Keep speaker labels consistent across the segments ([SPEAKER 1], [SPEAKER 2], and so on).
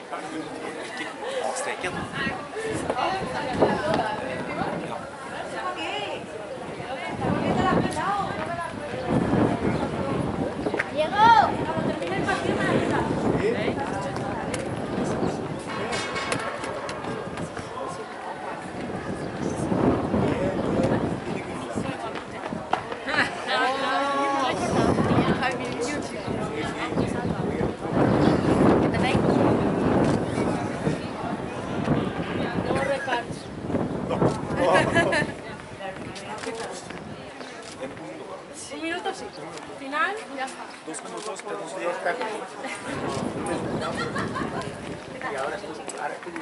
[SPEAKER 1] Steken.
[SPEAKER 2] Un minuto sí. Final, ya está.
[SPEAKER 1] 2 minutos, pero
[SPEAKER 3] Sí, está bien. Y ahora estoy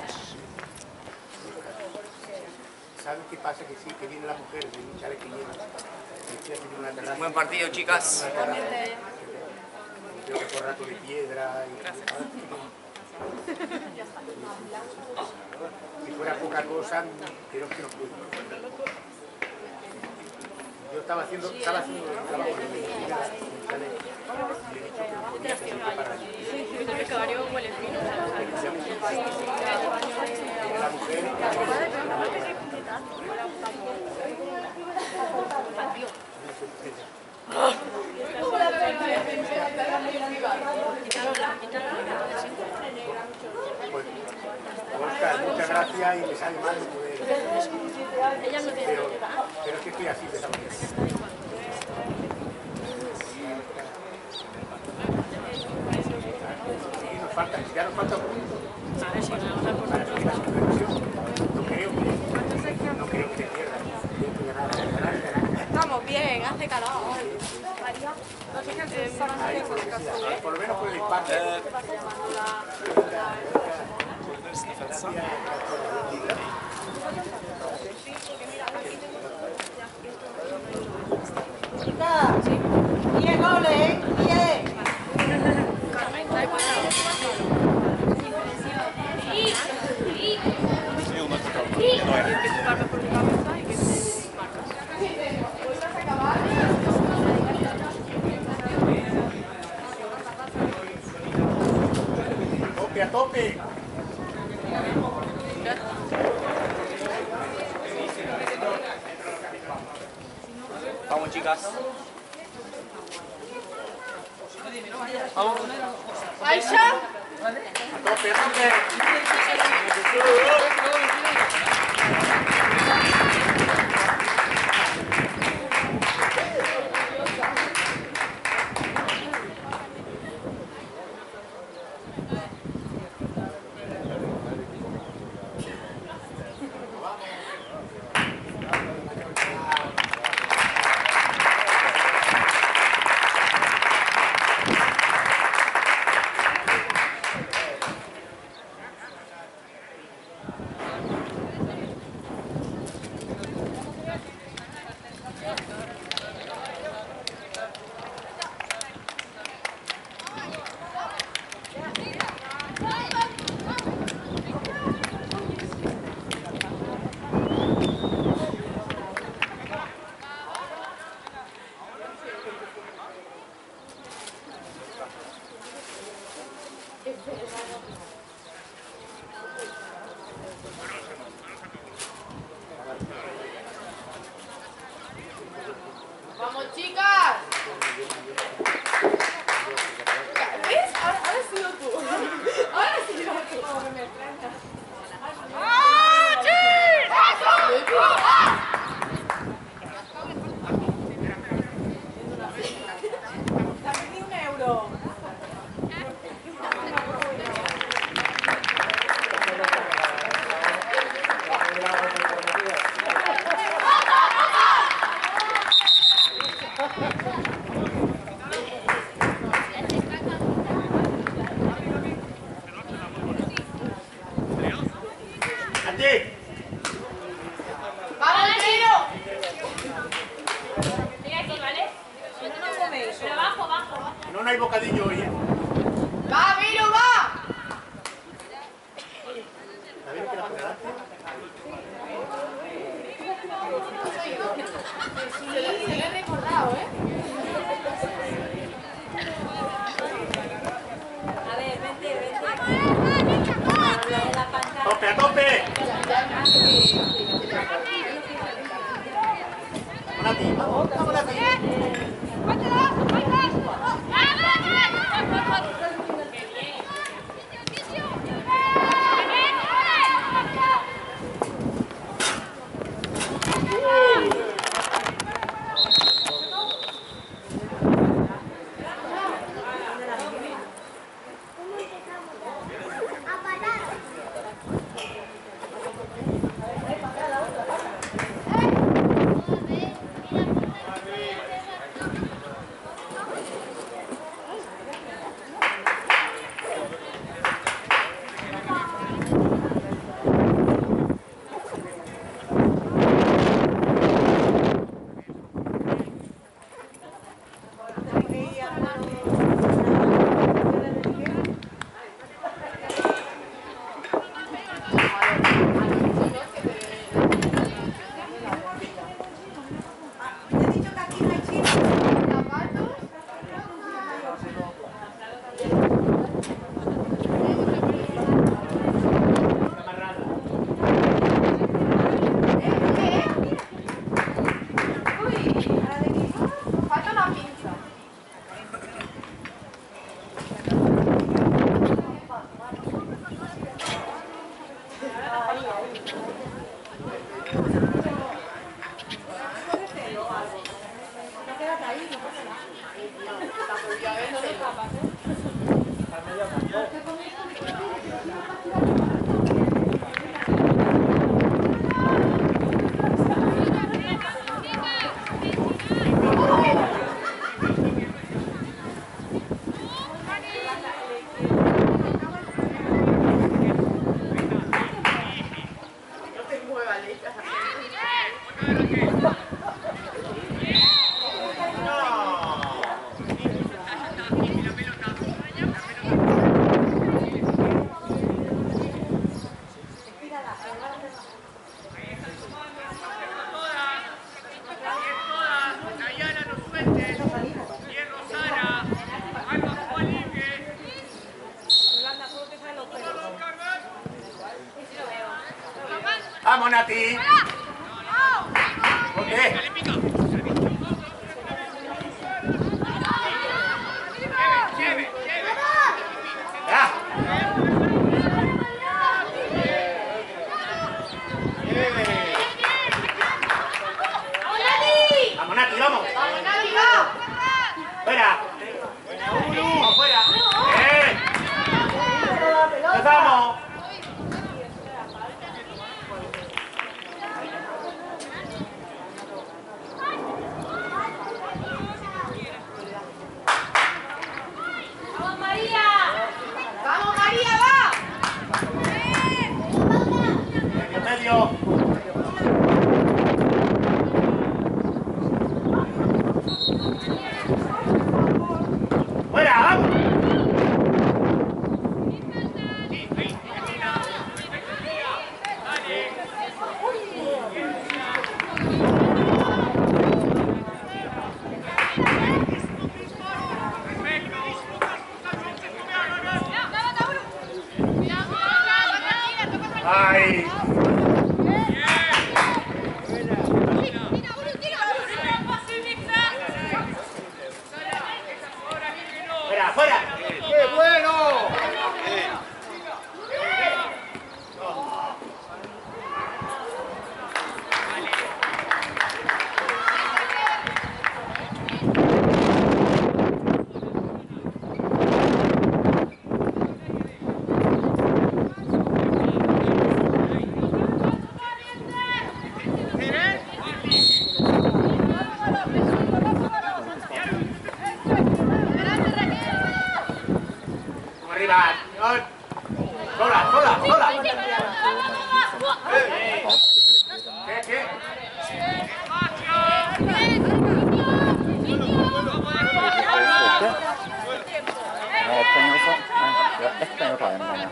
[SPEAKER 3] ¿sabes qué pasa? Que sí, que viene la mujer de un chale que lleva.
[SPEAKER 1] Buen partido, chicas.
[SPEAKER 3] Creo que por rato de piedra. Si fuera poca cosa, creo que no puedo. Yo estaba haciendo el trabajo de medicina y le he dicho que no podía hacer para
[SPEAKER 2] El pescadario huele fino.
[SPEAKER 3] la mujer. Pues, Oscar, muchas gracias y me sale mal no poder. Pero es que estoy así de esa manera. Ya nos falta un punto. Para que la supervisión. No creo que te pierdas.
[SPEAKER 2] Estamos bien, hace calor.
[SPEAKER 3] Por lo menos por el impacto.
[SPEAKER 4] Chicas, 10 goles, 10.
[SPEAKER 3] Tope a tope.
[SPEAKER 1] Vamos, chicas. Vamos.
[SPEAKER 2] Aisha.
[SPEAKER 3] A tope, a tope.
[SPEAKER 2] Vamos, chicas. ¿Ves? Ahora has sido tú. Ahora has sido tú. ¡Ah, dame €1. ¡Vamos, tiro! Mira aquí, ¿vale? Pero abajo, abajo.
[SPEAKER 3] No hay bocadillo hoy, ¿eh?
[SPEAKER 2] ¡Va, Miro, va!
[SPEAKER 3] A ver qué la por delante.
[SPEAKER 2] Se le he recordado, ¿eh?
[SPEAKER 4] A ver, vente, vente.
[SPEAKER 3] ¡Tope, a tope! Nati, vamos, vamos, Nati. ¡Vamos, Nati! ¿Por qué? ¡Ya! ¡Vamos, Nati, vamos!
[SPEAKER 2] ¡Vamos, Nati, va!
[SPEAKER 3] ¡Fuera! ¡Vamos, fuera! ¡Empezamos!
[SPEAKER 2] ¡Vamos, María, va!
[SPEAKER 3] Medio. ¡Fuera, vamos! ¡Ay! ¡Fuera, fuera! ¡Qué bueno! Arriba, sola, sola, sola. ¿Qué?
[SPEAKER 5] Esta no saben nada.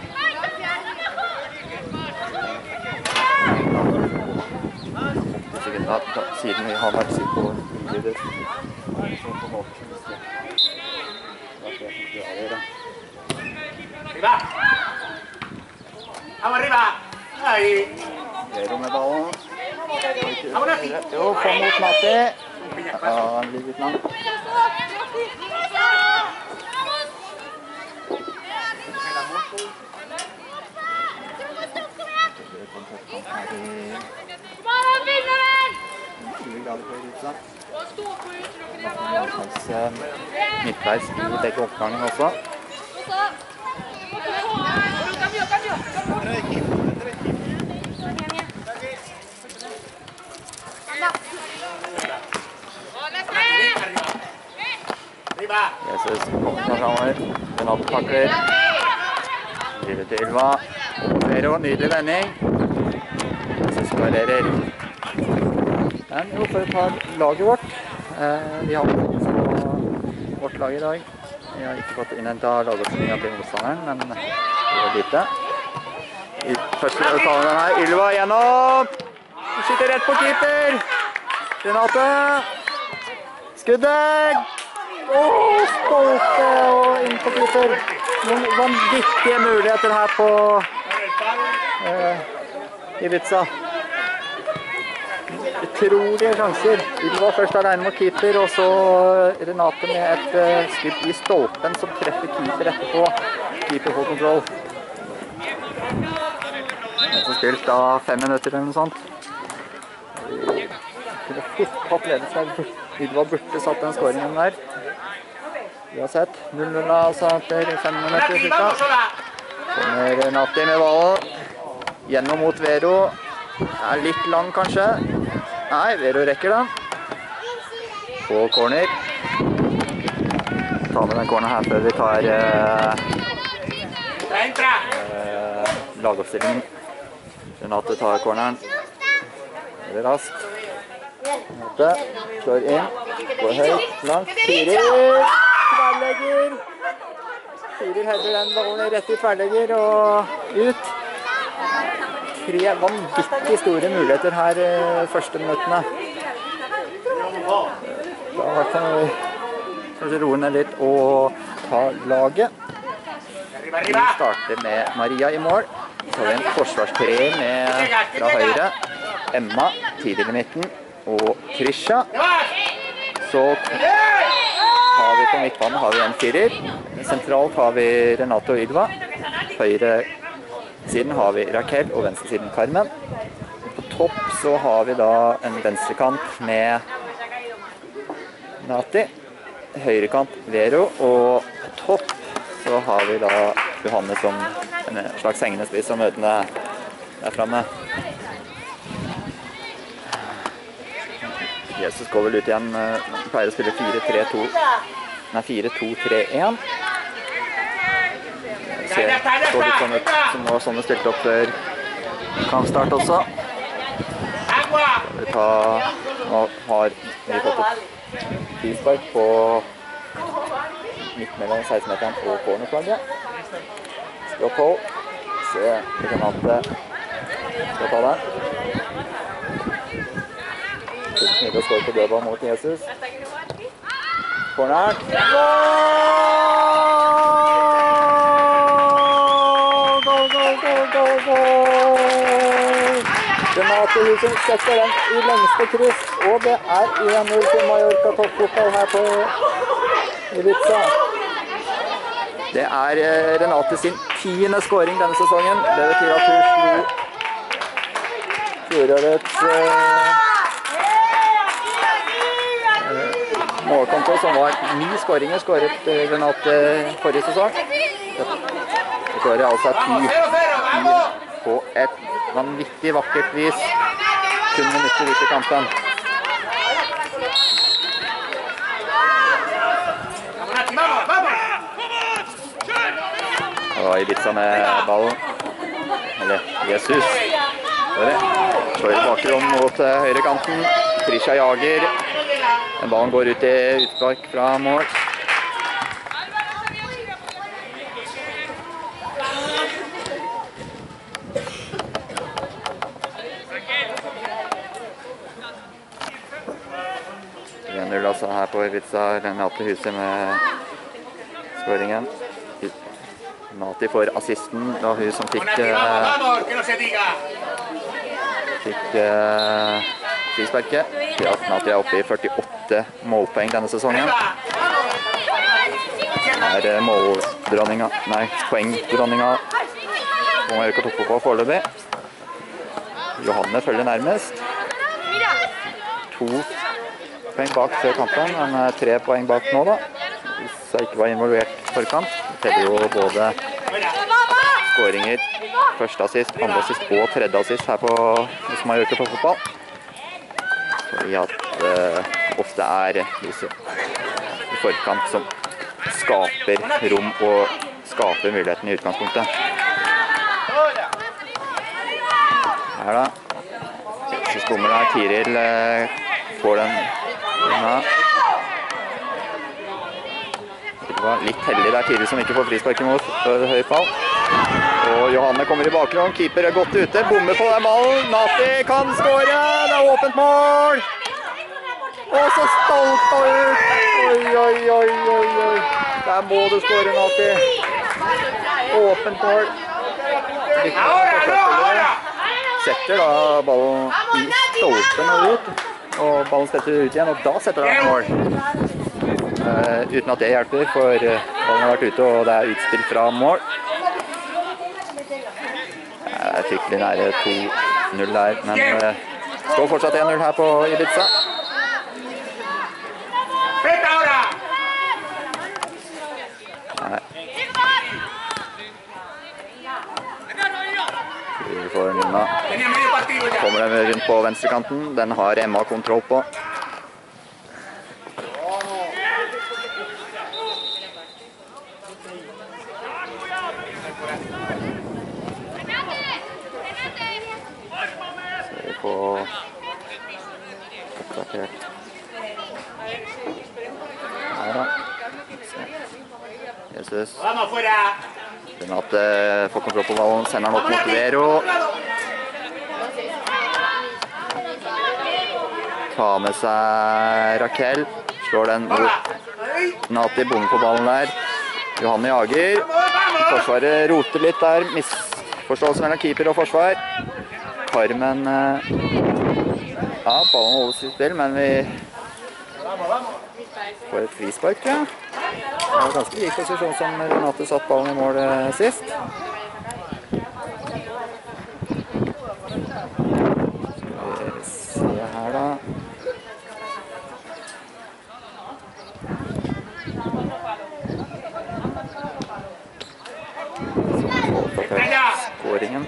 [SPEAKER 5] Sikkert ret, siden vi har vært syke på innbydet. Så forhåpentligvis det gjør det da.
[SPEAKER 3] Arriba! Vamos arriba!
[SPEAKER 5] Vero med ballen. Jo, kom mot Mati. Ja, han blir litt lang. Midtveis i begge oppgangene også. Jesus kommer framover. Renato takler. Driver til Ylva. Vero, nydelig vending. Jesus klarerer. Men jo, for å ta laget vårt. Vi har vårt lag i dag. Vi har ikke fått innhentet lagoppstillingen til motstanderen, men det er lite. I første uttalene den her, Ylva gjennom! Skyter rett på keeper! Renate! Skuddet! Stolpe og inn på keeper. Noen vanvittige muligheter her på Ibiza. Utrolige sjanser. Ylva først alene mot keeper, og så Renate med et skudd i stolpen som treffer keeper etterpå. Keeper får kontroll. Det er så spilt da 5 minutter eller noe sånt. Vi kunne fort hatt ledelsen. Ylva burde satt den skåringen der. Vi har sett 0-0 altså etter 5 minutter cirka. Kommer Renate med ballen. Gjennom mot Vero. Er litt lang kanskje. Nei, Vero rekker den. På corner. Ta med den corneren her før vi tar lagoppstillingen. Renate tar corneren. Veldig raskt. Renate slår inn. Går høyt, langt. Firer. Tverrlegger. Firer header den ballen rett i tverrlegger og ut. 3 vanvittig store muligheter her første minuttene. Da kan vi kanskje roe ned litt og ta laget. Vi starter med Maria i mål. Så har vi en forsvarstreer fra høyre. Emma tidlig i midten og Trisha. Så har vi på midtbanen har vi en firer. Sentralt har vi Renate og Ylva. Høyre siden har vi Raquel og venstre siden Carmen. På topp så har vi da en venstrekant med Nati, høyrekant Vero, og på topp så har vi da Johanne som en slags hengende spiss og møtende der fremme. Jesus går vel ut igjen, pleier å spille 4-2-3-1. Det så litt sånn ut som var sånn det stilte opp før kampstart også. Nå har vi fått et frispark på midt mellom 16-meteren og cornerflagget. Stopphold. Se Renate skal ta den. Fullt mulig å skåre på dødball mot Jesus. Corneren. Renate Husen setter den i lengste kryss, og det er 1-0 til Mallorca toppfotball her på Ibiza. Det er Renate sin 10. skåring denne sesongen. Det betyr at hun slo fjorårets målkonto, som var 9 skåringer skåret Renate forrige sesong. Det skårer altså 10 på et vanvittig vakkert vis. Kun minutter ut i kampen. Og Ibiza med ballen. Eller Jesus. Slår i bakrom mot høyrekanten. Trisha jager. Den ballen går ut i utspark fra mål. Altså her på Ibiza, Renate Huset med skåringen. Nati for assisten, det var hun som fikk frisparket. Nati er oppe i 48 målpoeng denne sesongen. Det er måldronninga, nei, poengdronninga på Mallorca toppfotball foreløpig. Johanne følger nærmest. 2 poeng bak før kampen, men 3 poeng bak nå da. Hvis jeg ikke var involvert i forkant, teller jo både skåringer, første assist, andre assist og tredje assist her på Mallorca toppfotball. Fordi at ofte er disse i forkant som skaper rom og skaper muligheten i utgangspunktet. Her da. Jesus bommer der, Tiril får den unna. Det var litt heldig der, Tiril som ikke får frispark imot høyfall. Og Johanne kommer i bakgrunnen, keeper er godt ute, bommer på den ballen. Nati kan skåre, det er åpent mål! Og så stolpa ut! Oi, oi, oi, oi, oi. Der må du skåre, Nati. Åpent mål. Setter da ballen i stolpen og ut. Og ballen setter ut igjen, og da setter han mål. Uten at det hjelper, for ballen har vært ute, og det er utspill fra mål. Det er fryktelig nære 2-0 der, men står fortsatt 1-0 her på Ibiza. Kommer den rundt på venstrekanten. Den har Emma kontroll på. Ser vi på oppdatert. Her da. Jesus. Renate får kontroll på ballen, sender den opp mot Vero. Ta med seg Raquel, slår den mot Nati, bommer på ballen der. Johanne jager. Forsvaret roter litt der, misforståelse mellom keeper og forsvar. Carmen, ja, ballen holdes i spill, men vi får et frispark, tror jeg. Det var ganske lik posisjon som Renate satt ballen i mål sist. Skal vi se her da. Skåringen.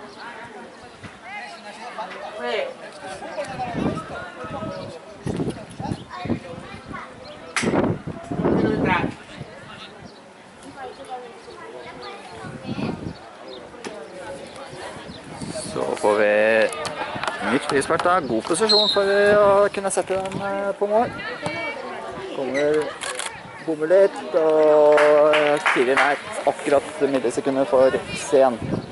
[SPEAKER 5] Så får vi nytt frispark da. God posisjon for å kunne sette den på mål. Bommer litt, og Tiril er akkurat millisekundet for sen.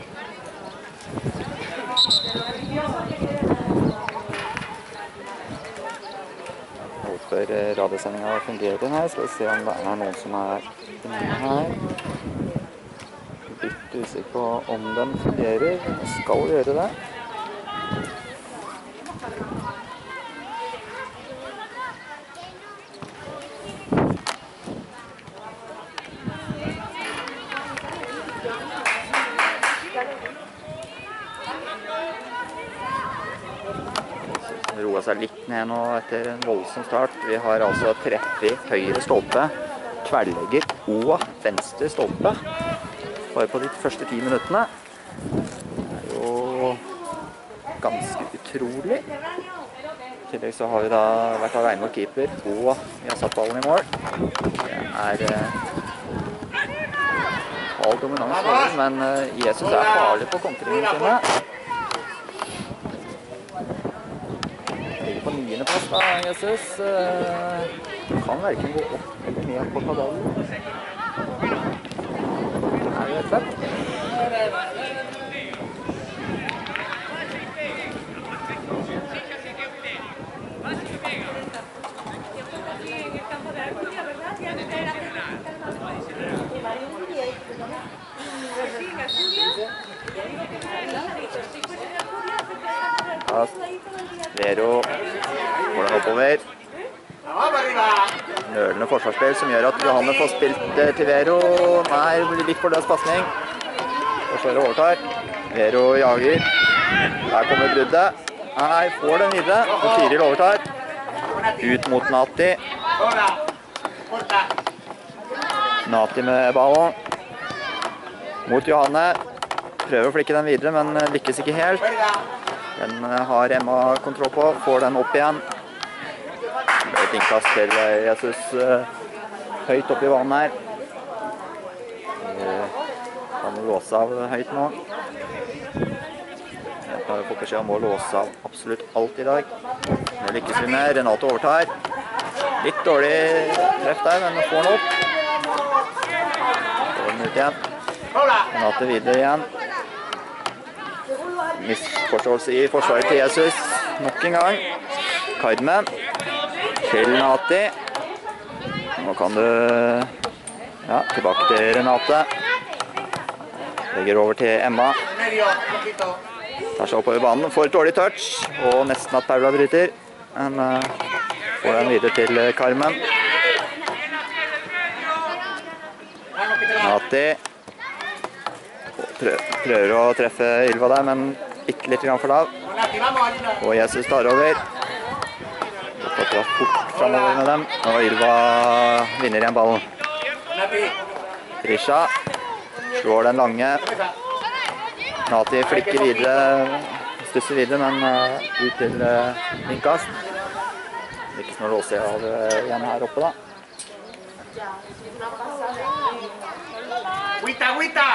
[SPEAKER 5] Håper radiosendingen fungerer her. Skal vi se om det er noen som er inne her. Litt usikker på om den fungerer. Den skal gjøre det. Roa seg litt ned nå etter en voldsom start. Vi har altså treffet høyre stolpe, tverrlegger og venstre stolpe bare på de første 10 minuttene. Det er jo ganske utrolig. I tillegg så har vi da vært alene med keeper, og vi har satt ballen i mål. Det er halv dominans, men Jesus er farlig på kontringene sine. På 9. plass da, Jesus. Kan verken gå opp eller ned på tabellen. Det er jo helt fett. Vero får den oppover. Nølende forsvarsspill som gjør at Johanne får spilt til Vero. Nei, det blir litt for løs passning. Forsvaret overtar. Vero jager. Der kommer bruddet. Nei, får den videre. Og Tiril overtar. Ut mot Nati. Nati med ballen. Mot Johanne. Prøver å flikke den videre, men lykkes ikke helt. Den har Emma kontroll på. Får den opp igjen. Det ble et innkast til Jesus høyt opp i vannet her. Kan låse av høyt nå. Jeg har fått beskjed om å låse av absolutt alt i dag. Det lykkes vi med. Renate overtar. Litt dårlig treff der, men får den opp. Får den ut igjen. Renate videre igjen. Misforståelse i forsvaret til Jesus. Nok en gang. Carmen. Til Nati. Nå kan du... Ja, tilbake til Renate. Legger over til Emma. Tar seg oppover banen. Får et dårlig touch. Og nesten at Paula bryter. Men får den videre til Carmen. Nati. Prøver å treffe Ylva der, men ikke litt for lav. Og Jesus tar over. Fått fort fremover med dem. Og Ylva vinner igjen ballen. Trisha slår den lange. Nati flikker videre, stusser videre, men ut til innkast. Ikke som å låse av igjen her oppe da.
[SPEAKER 3] Guita, guita!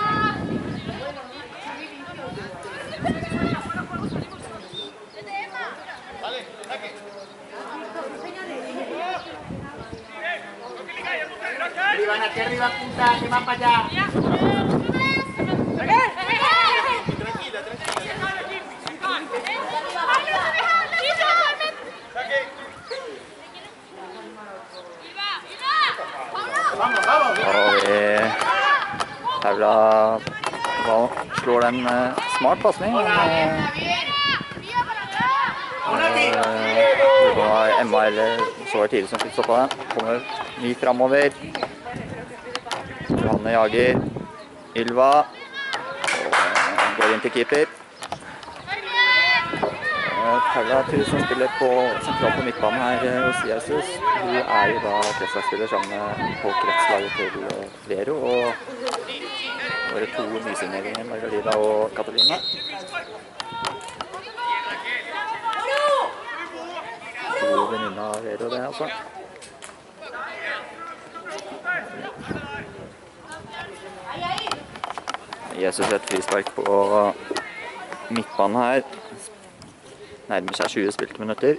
[SPEAKER 3] Arriba, punta, que va para allá. Vamos, vamos.
[SPEAKER 5] Paula slår en smart passning. Det var Emma eller så var det tidlig som fikk stoppet den. Kommer mye fremover. Johanne jager. Ylva. Og går inn til keeper. Paula som spiller sentralt på midtbanen her hos Jesus. Hun er jo da kretslagsspiller sammen med på kretslaget til Vero og våre to nysigneringer, Margarida og Katarina. God venninne av Vero det altså. Jesus et frispark på midtbanen her. Nærmer seg 20 spilte minutter.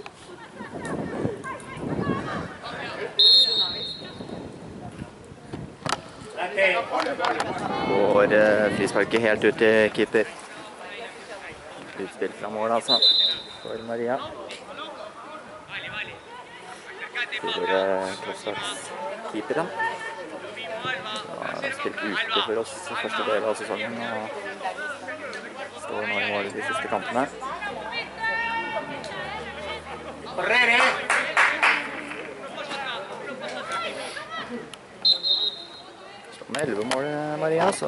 [SPEAKER 5] Går frisparket helt ut til keeper. Utspill fra mål altså, for Maria. Tidligere kretslagskeeperen. Har spilt ute for oss første del av sesongen og står nå i mål i de siste kampene. Står med 11 mål, Maria, så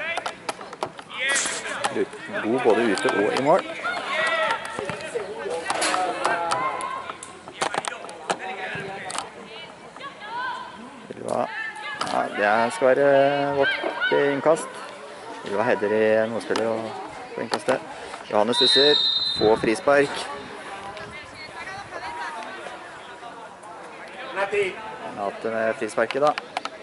[SPEAKER 5] god både ute og i mål. Ja, det skal være vårt innkast. Ylva header i målspillet og på innkastet. Johanne stusser, få frispark. Nate med frisparket da.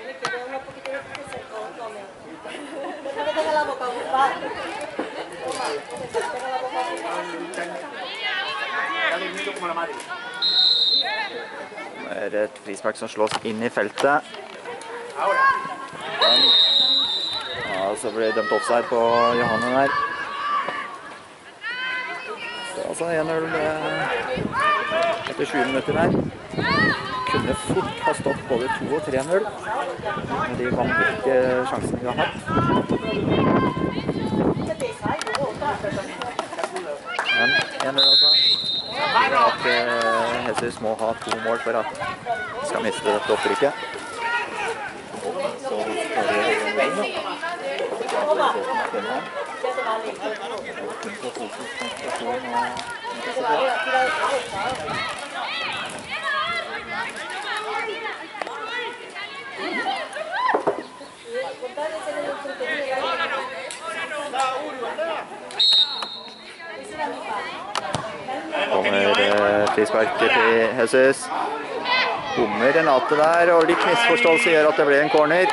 [SPEAKER 5] Det er et frispark som slås inn i feltet. Ja, så blir det dømt offside på Johanne der. Det er altså 1-0 etter 20 minutter der. Kunne fort ha stått både 2 og 3-0 med de vanvittige sjansene vi har hatt. Jesus må ha 2 mål for at de skal miste dette opprykket. Så kommer frisparket til Jesus. Bommer Renate der, og litt misforståelse gjør at det ble en corner.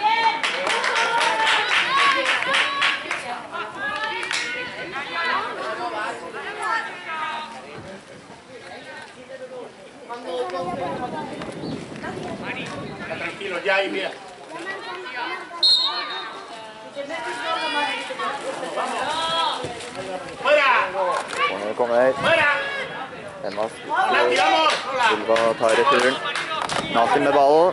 [SPEAKER 3] Tranquilo, ya y mira.
[SPEAKER 5] Corner kommer. Hennas Silva tar returen. Nati med ballen.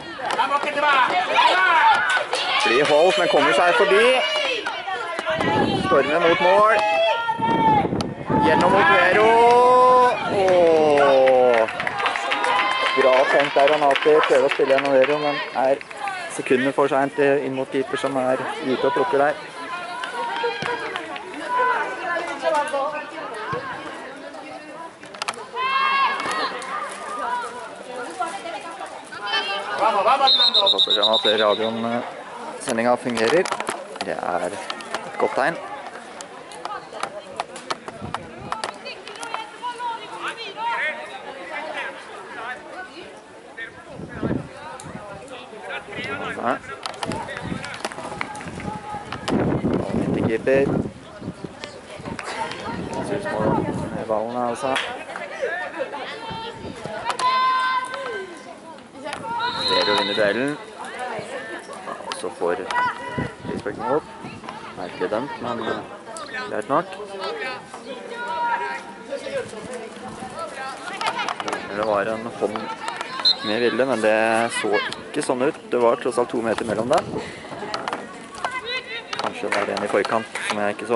[SPEAKER 5] Blir holdt, men kommer seg forbi. Stormer mot mål. Gjennom mot Vero. Bra tenkt der, Nati prøver å spille gjennom Vero, men er sekunder for sent inn mot keeper som er ute og plukker der. Jeg håper at radiosendingen fungerer. Det er et godt tegn. Ballen til keeper. Jesus må med ballen altså. Vero vinner duellen. Og så får frisparken opp. Merkelig dømt, men greit nok. Det var en hånd med Ville, men det så ikke sånn ut. Det var tross alt 2 meter mellom der. Kanskje det var en i forkant som jeg ikke så.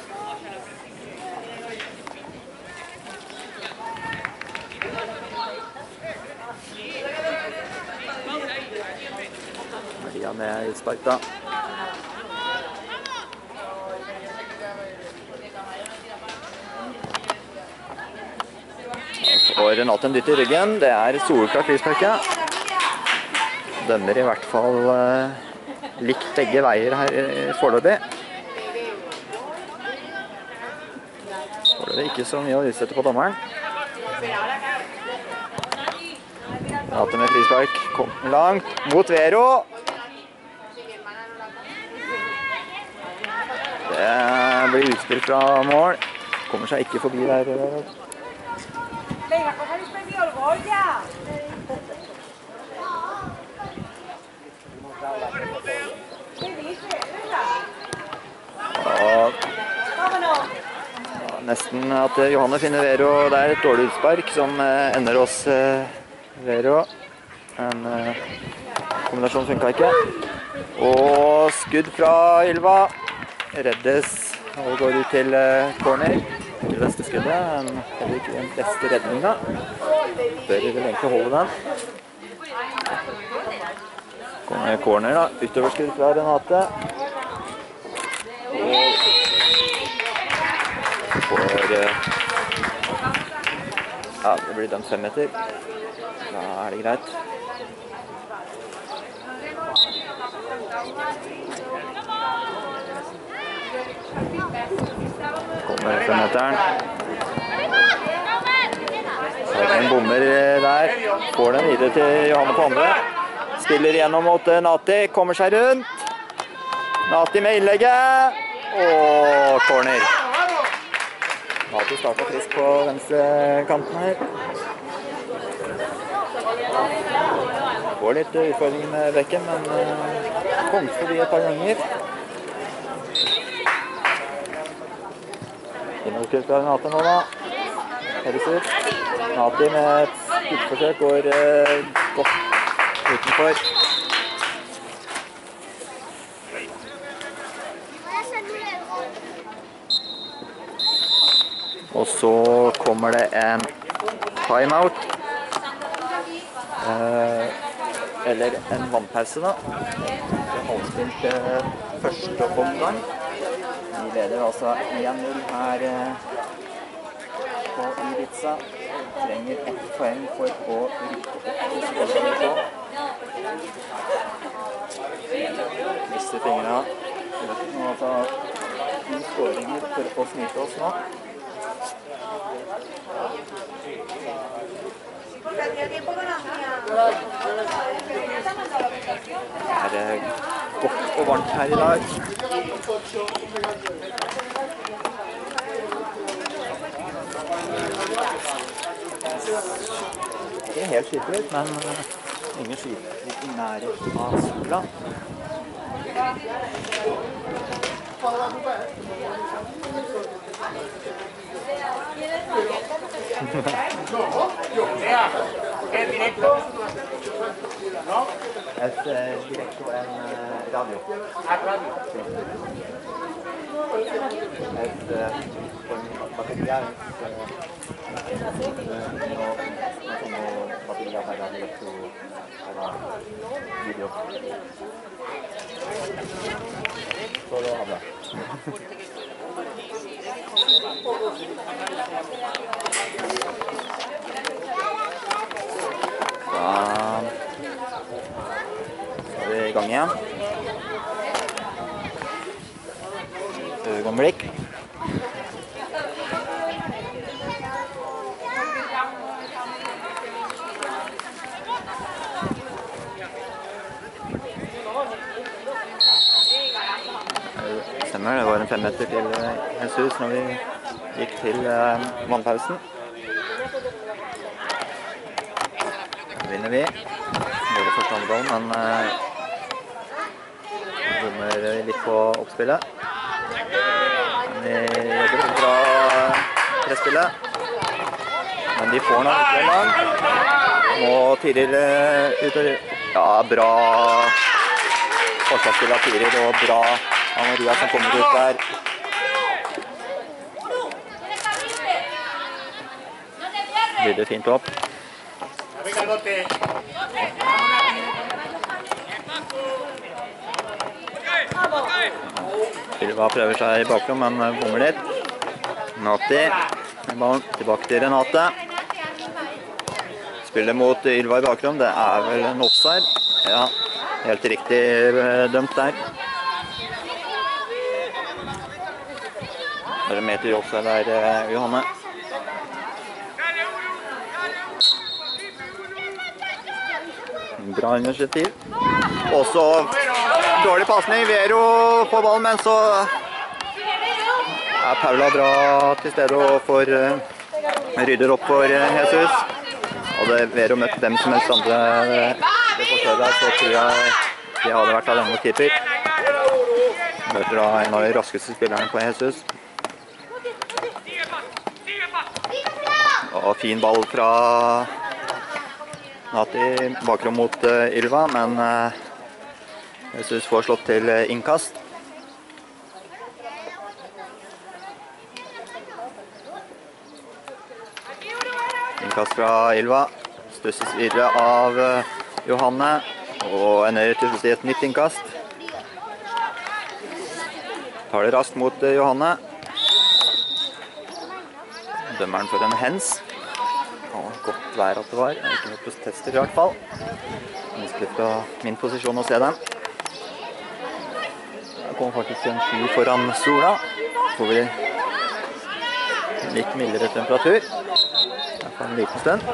[SPEAKER 5] Maria med utspark da. Og Renate en dytt i ryggen. Det er solklart frisparket. Dømmer i hvert fall likt begge veier her foreløpig. Foreløpig ikke så mye å utsette på dommeren. Renate med frispark. Kommer langt mot Vero. Det blir utspill fra mål. Kommer seg ikke forbi der.
[SPEAKER 4] Venga, pues habéis perdido el gol ya. ¿Qué dices?
[SPEAKER 5] Nesten at Johanne finner Vero. Det er et dårlig utspark som ender hos Vero. En kombinasjon funket ikke. Og skudd fra Ylva. Reddes og går ut til corner. Ikke det beste skuddet, men heller ikke den beste redningen. Bør vel egentlig holde den. Kommer corner da, utover skudd fra Renate. Og får, ja, det blir dømt 5 meter. Da er det greit. Kommer 5-meteren. Så er det en bomber der. Får den videre til Johanne på andre. Spiller igjennom mot Nati. Kommer seg rundt. Nati med innlegget. Og corner. Nati starter frisk på venstre kanten her. Får litt utfordringer med bekken, men kom forbi et par ganger. Innoverkutt fra Renate nå da. Høres ut. Nati med et skuddforsøk går godt utenfor. Og så kommer det en timeout Eller en vannpause da. Det er halvspilt første omgang. Vi leder altså 1-0 her på Ibiza. Trenger 1 poeng for å rykke opp til spillernivå. Mister fingrene. Vi vet ikke noe altså 2 skåringer for å snyte oss nå. Det er godt og varmt her i dag. Ikke helt skikkelig ut, men ingen skikkelig i nærheten av sola. Es directo en radio. Es con material material para directo para video. Solo habla. Da er vi i gang igjen. Øyeblikk. Stemmer, det var en 5 meter til Jesus når vi gikk til vannpausen. Vinner vi. Både første andre ball, men bommer litt på oppspillet. Vi jobber bra presspillet. Men de får noe ikke lang. Må Tiril ut og... Ja, bra forsvarsspill av Tiril og bra av Maria som kommer ut der. Blir det fint opp. Ylva prøver seg i bakrom, men bommer litt. Renate. Ballen tilbake til Renate. Spiller mot Ylva i bakrom. Det er vel en offside. Ja, helt riktig dømt der. Det er en meter offside der, Johanne. Bra initiativ. Også dårlig passning. Vero får ballen, men så er Paula bra til stede og får rydder opp for Jesus. Hadde Vero møtt hvem som helst andre det forsøket der, så tror jeg de hadde vært alene mot keeper. Møter da en av de raskeste spillerne på Jesus. Og fin ball fra Nati bakrom mot Ylva, men Jesus får slått til innkast. Innkast fra Ylva. Stusses videre av Johanne og ender til slutt i et nytt innkast. Tar det raskt mot Johanne. Dømmeren for en hens. Godt vær at det var, ikke noe protester i hvert fall. Vanskelig fra min posisjon å se dem. Det kommer faktisk en sky foran sola. Får vi litt mildere temperatur. Det er en liten stund.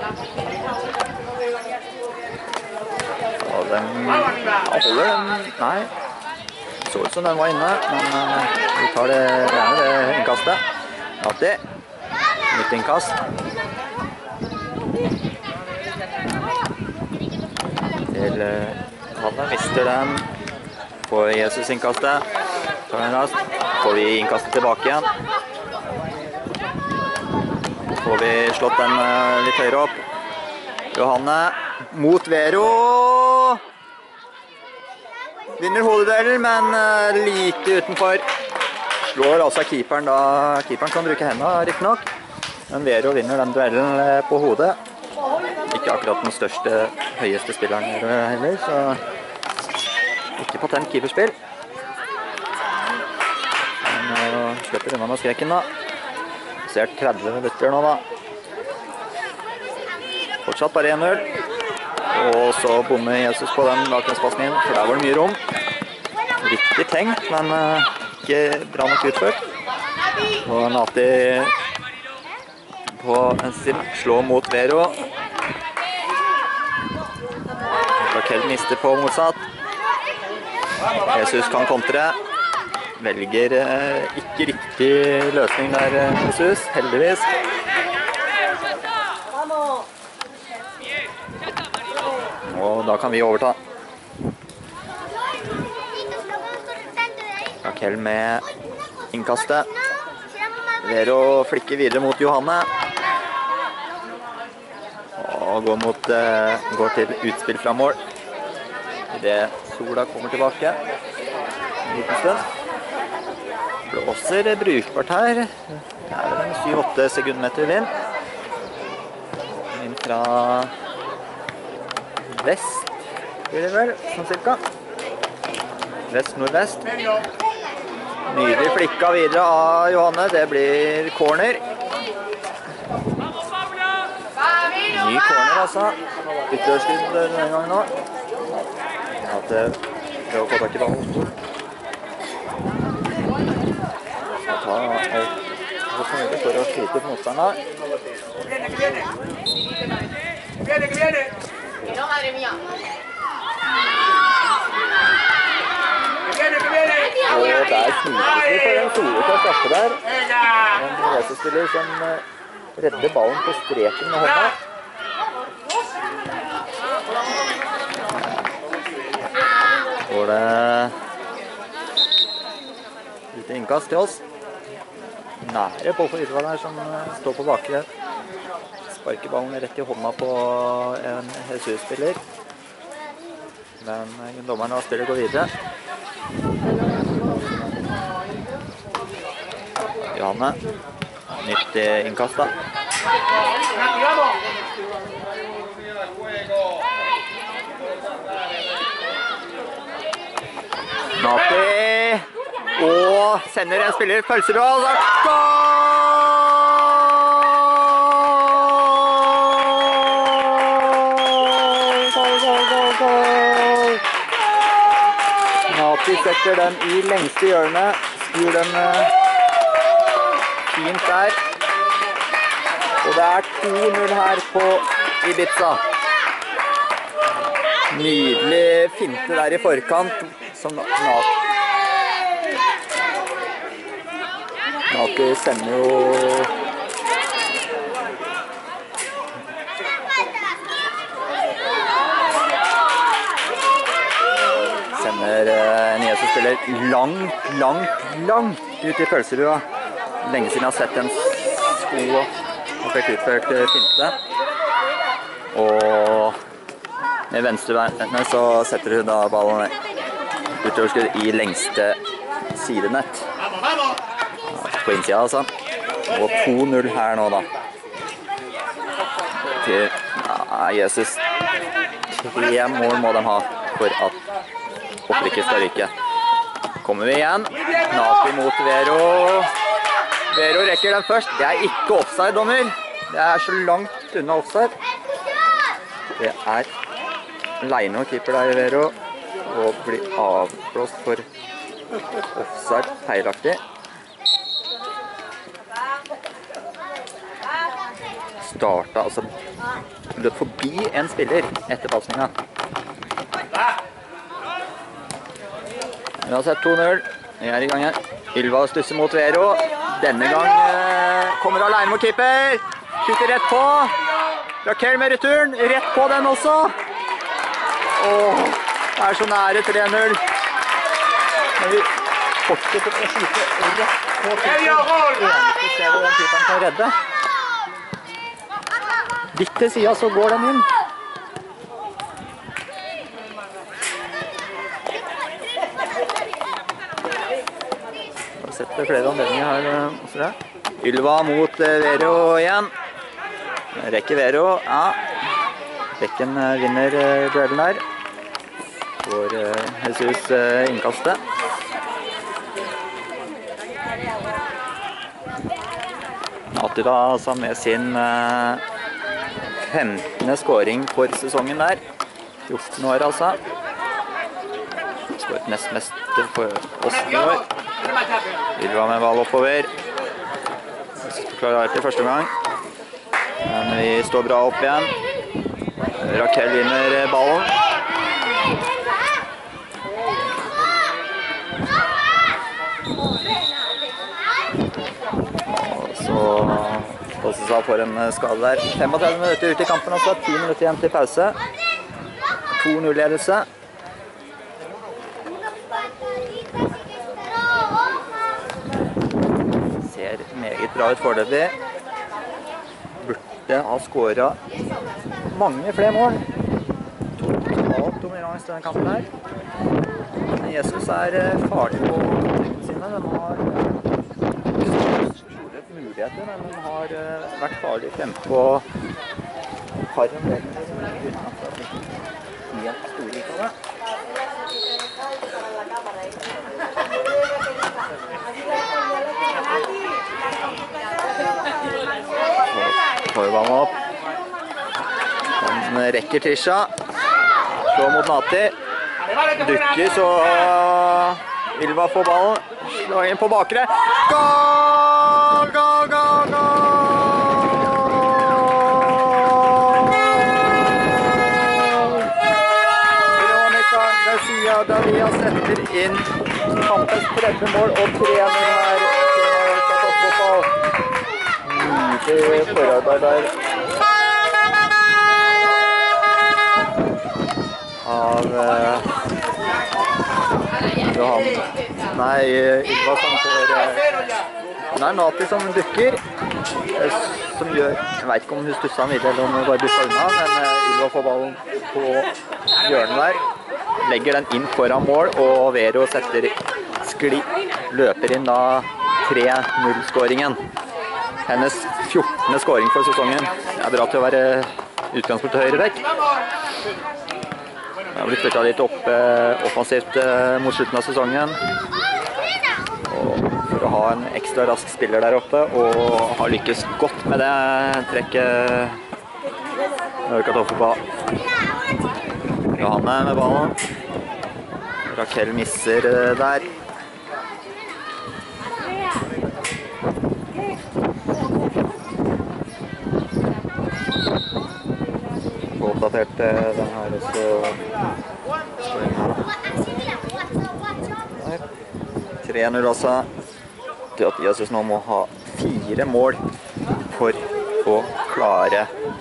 [SPEAKER 5] Og den holder den, nei. Det så ut som den var inne, men vi tar det gjerne det innkastet. Alltid. Nytt innkast. Til Hanne mister den. Får Jesus innkastet. Tar den raskt. Får vi innkastet tilbake igjen. Får vi slått den litt høyere opp. Johanne mot Vero. Vinner hodeduellen, men like utenfor. Slår altså keeperen da. Keeperen kan bruke hendene riktig nok. Men Vero vinner den duellen på hodet. ikke akkurat den største, høyeste spilleren heller, så ikke patent keeperspill. Men slipper unna med skreken da. Ser 30 minutter nå da. Fortsatt bare 1-0. Og så bommer Jesus på den bakgrunnspassningen, for der var det mye rom. Riktig tenkt, men ikke bra nok utført. Og Nati på venstre slår mot Vero. Raquel mister på motsatt. Jesus kan kontre. Velger ikke riktig løsning der, Jesus, heldigvis. Og da kan vi overta. Raquel med innkastet. Vero flikker videre mot Johanne. Og går til utspill fra mål. I det sola kommer tilbake. En liten stund. Blåser brukbart her. Det er vel en 7-8 sekundmeter vind. Inn fra vest, blir det vel, sånn cirka. Vest-nordvest. Nydelig flikka videre av Johanne. Det blir corner. Ny corner, altså. Ytterørskudd denne gangen nå. At det prøver å få tak i ballen. Skal ta alt som mulig for å slite på motstanderen.
[SPEAKER 2] No, madre mía.
[SPEAKER 5] Og der sniker vi for en Sole til å straffe der. En resespiller som redder ballen på streken med hånda. Går det ut i innkast til oss. Nære på Ydvald her som står på bakre. Sparker ballen rett i hånda på en Jesus-spiller. Men dommeren og spiller går videre. Johanne. Nytt innkast da. Nati. Og sender en spiller pølseball. Nati setter den i lengste hjørnet. Skur den fint der. Og det er 2-0 her på Ibiza. Nydelig finte der i forkant. Som Nati sender jo en Jesus-spiller langt ut i pølserua. Lenge siden jeg har sett en sko og fikk utført finte. Og med venstre benet så setter hun da ballen utoverskudd i lengste sidenett. På innsida altså. Og 2-0 her nå da. Til Jesus. 3 mål må de ha for at opprykket skal ryke. Kommer vi igjen. Nati mot Vero. Vero rekker den først. Det er ikke offside, dommer. Det er så langt unna offside. Det er Leino keeper der i Vero. Og blir avblåst for offside feilaktig. Starta, altså løp forbi en spiller etter passningen. Vi har sett 2-0. Vi er i gang her. Ylva stusser mot Vero. Denne gang kommer alene mot keeper. Skyter rett på. Raquel med returen. Rett på den også. Åh, det er så nære 3-0. Men vi fortsetter å skyte rett på keeper. Eneste stedet den keeperen kan redde. Litt til siden så går den inn. Jeg har sett flere anledninger her også det. Ylva mot Vero igjen. Rekker Vero, ja. Bekken vinner duellen der. Får Jesus innkastet. Nati da altså med sin 15. scoring for sesongen der. 14 år altså. Skåret nest mest for oss i år. Ylva med ball oppover. Klarer til første gang. Men vi står bra opp igjen. Raquel vinner ballen. Og så Åsesa får en skade der. 35 minutter ut i kampen også. 10 minutter igjen til pause. 2-0-ledelse. Ser meget bra ut foreløpig. Burde ha skåret mange flere mål. Totalt dominans denne kampen her. Jesus er farlig på kontraktene sine. De har store muligheter, men de har vært farlig frem på par omdelene uten at det har blitt helt store ut av det. Får vann opp. Han rekker Trisha. Slår mot Nati. Dukker, så Ylva får ballen. Slår inn på bakre. Goal! Goal! Goal! Goal! Veronica Garcia Davia setter inn kampens 30 mål og 3-0 her. Nydelig forarbeid der. Av Johan. Nei, Ylva som får det er Nati som dukker, som gjør, jeg vet ikke om hun stusset videre eller om hun bare dukket unna, men Ylva får ballen på hjørnet der, legger den inn foran mål, og Vero setter skli, løper inn da 3-0-skåringen. Hennes 14. skåring for sesongen. Det er bra til å være utgangspunkt til høyre vekk. Det har blitt flyttet litt opp offensivt mot slutten av sesongen. Og for å ha en ekstra rask spiller der oppe, og har lykkes godt med det trekket Mørka Toffe på. Johanne med ballen. Raquel misser der. Oppdatert den her også. 3-0 altså. Til at Jesus nå må ha 4 mål for å klare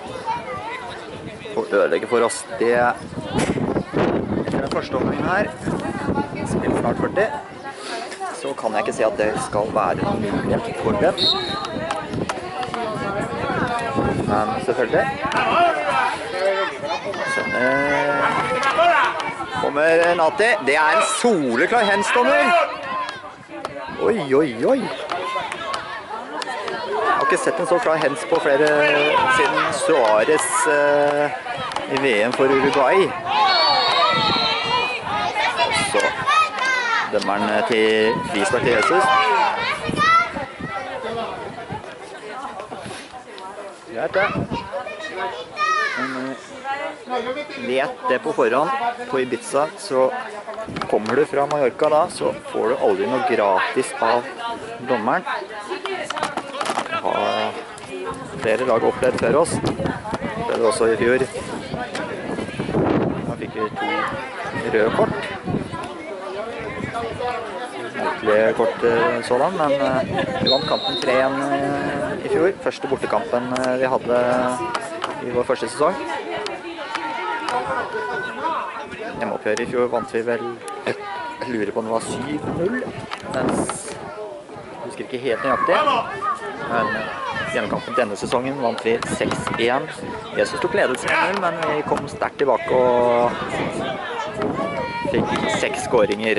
[SPEAKER 5] å ødelegge for oss. Det etter den første omgangen her, spiller snart 40, så kan jeg ikke si at det skal være noen mulighet for dem. Men selvfølgelig. Sånn kommer Nati. Det er en soleklar handstommer. Oi, oi, oi. Jeg har ikke sett en så klar hands på flere siden Suarez i VM for Uruguay. Så dømmer han til frispark til Jesus. Greit det. Vet det på forhånd på Ibiza, så kommer du fra Mallorca da, så får du aldri noe gratis av dommeren. Det har flere lag opplevd før oss. Det ble det også i fjor. Da fikk vi 2 røde kort. Merkelige kort sådan, men vi vant kampen 3-1 i fjor. Første bortekampen vi hadde i vår første sesong. Hjemmeoppgjøret i fjor vant vi vel, jeg lurer på om det var 7-0, mens jeg husker ikke helt nøyaktig. Men hjemmekampen denne sesongen vant vi 6-1. Jesus tok ledelsen 1-0, men vi kom sterkt tilbake og fikk 6 skåringer.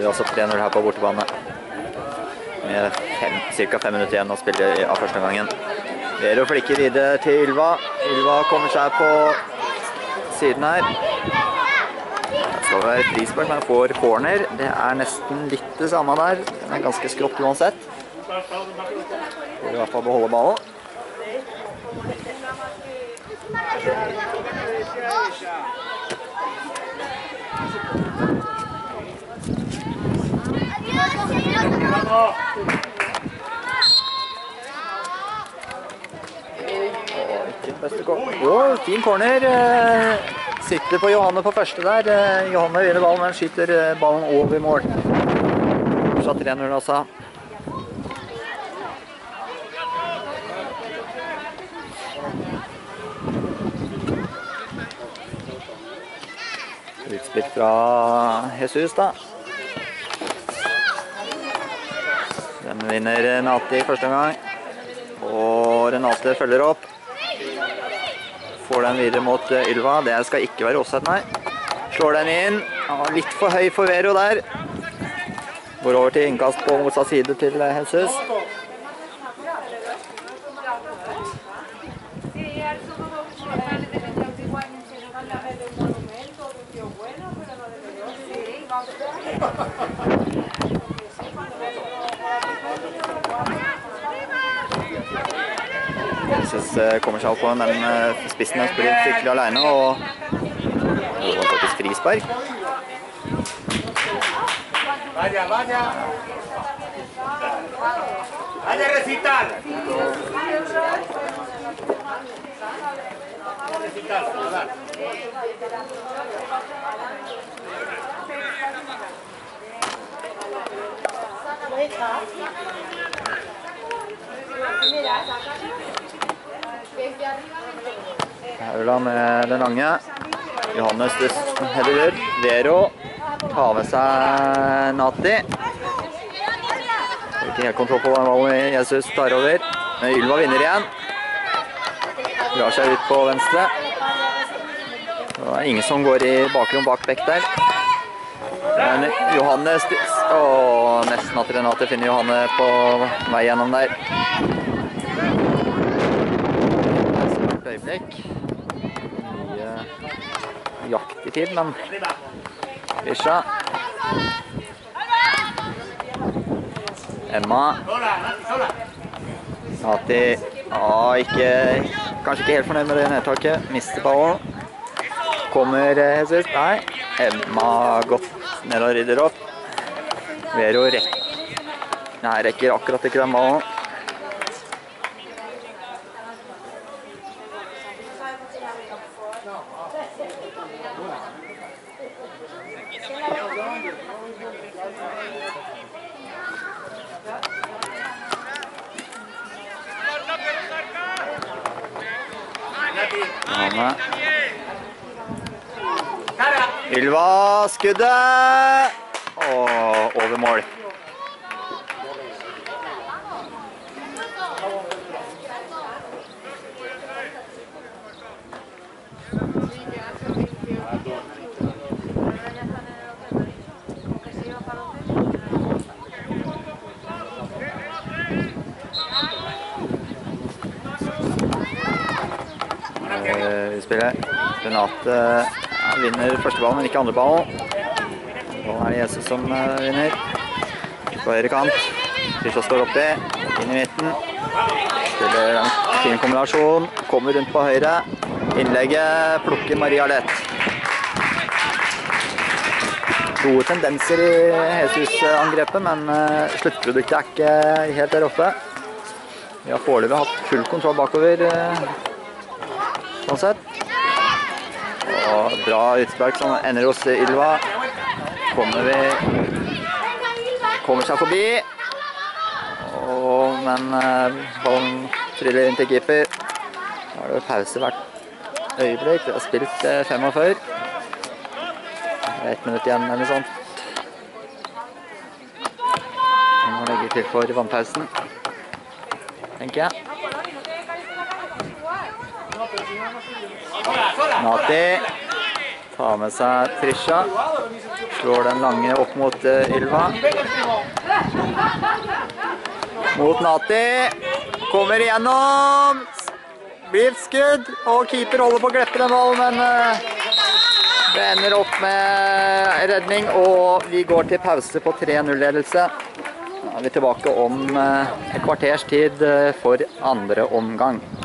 [SPEAKER 5] vi også 3-0 her på bortebane. Med cirka 5 minutter igjen å spille av første gangen. Vero flikker videre til Ylva. Ylva kommer seg på siden her. Det skal være frispark, men får corner. Det er nesten litt det samme der. Den er ganske skrått uansett. Får i hvert fall beholde ballen. Fin corner. Sitter på Johanne på første der. Johanne vinner ballen, men skyter ballen over mål. Så 3-0 altså. Utspilt fra Jesus da. Den vinner Renate i første gang. Og Renate følger opp. Får den videre mot Ylva. Det skal ikke være offside, nei. Slår den inn. Litt for høy for Vero der. Går over til innkast på motsatt side til Jesus. Jesus kommer seg opp på den, men spissen hans blir fryktelig alene, og det var faktisk frispark.
[SPEAKER 3] Vaya, vaya. Vaya recital. Recital, ¿verdad?
[SPEAKER 5] Paula med den lange. Johannes header. Vero tar med seg Nati. Ikke helt kontroll på den ballen Jesus tar over. Men Ylva vinner igjen. Drar seg ut på venstre. Det er ingen som går i bakrom bak bekk der. Men Johannes, nesten at Renate finner Johanne på vei gjennom der. Det er et øyeblikk. Mye jakt i tid, men Risha. Emma. Nati, kanskje ikke helt fornøyd med det nedtaket. Mister ballen. Kommer Jesus? Nei. Emma godt ned og rydder opp. Vero rekker akkurat ikke den ballen. Ylva skuddet, og over mål. Vi spiller Renate. Vinner første ballen, men ikke andre ballen. Nå er det Jesus som vinner. På høyre kant. Risha står oppi, inn i midten. Spiller en fin kombinasjon. Kommer rundt på høyre. Innlegget plukker Maria lett. Gode tendenser i Jesus-angrepet, men sluttproduktet er ikke helt der oppe. Vi har foreløpig hatt full kontroll bakover, sånn sett. Og bra utspark som ender hos Ylva. Kommer seg forbi. Men ballen triller inn til keeper. Da er det pause hvert øyeblikk. Det har spilt 45. 1 minutt igjen eller sånt. Vi må legge til for vannpausen, tenker jeg. Nati tar med seg Trisha. Slår den lange opp mot Ylva. Mot Nati. Kommer igjennom. Blir et skudd, og keeper holder på å glippe den ballen, men det ender opp med redning, og vi går til pause på 3-0-ledelse. Da er vi tilbake om et kvarters tid for andre omgang.